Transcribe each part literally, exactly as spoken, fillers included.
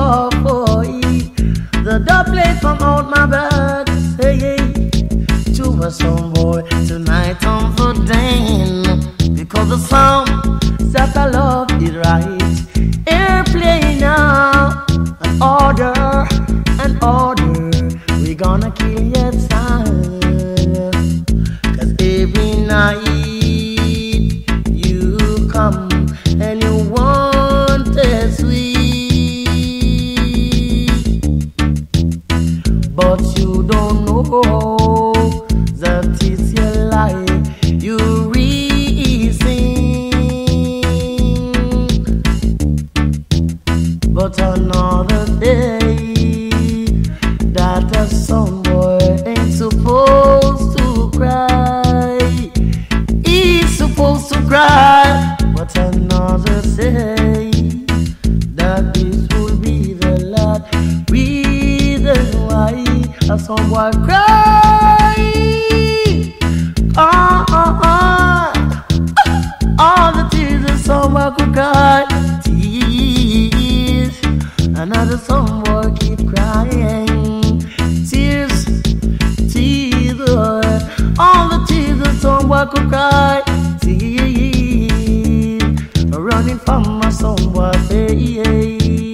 off, boy. The dub plate from out my back, say yeah, to a song boy tonight on the den. Because the song that I love is right. Airplane now, an order, an order. We gonna kill your time. Cause every night you come and you want a sweet, but you don't know that it's your life you resing. But another day that a son boy ain't supposed to cry. He's supposed to cry. But another day that this will be the last reason why a son boy cry. Ah, ah, ah. All the tears a son boy could cry. Tears. Another son boy keep crying. Tears, tears. All the tears a son boy could cry. Tears. Running from my son boy face.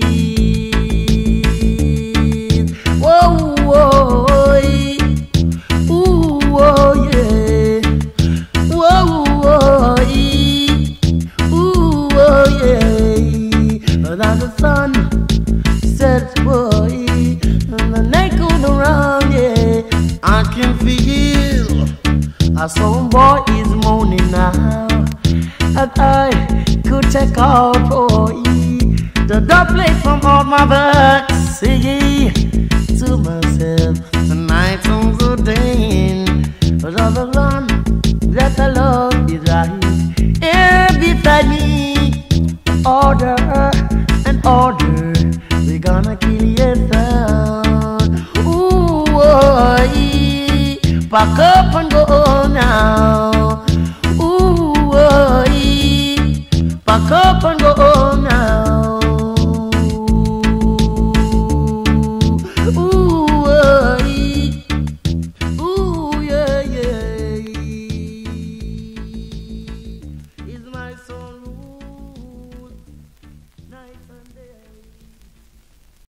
Whoa, whoa, ooh, oh yeah. Whoa, whoa, ooh, oh yeah. That the sun sets, boy, and the night goes around, yeah. I can feel a son boy is moaning now. And I could take out, boy, the dub plate from out my back, singing to myself tonight on the day. But all the one that I love is right here beside me. Order and order, we gonna kill your son. Ooh, oh, pack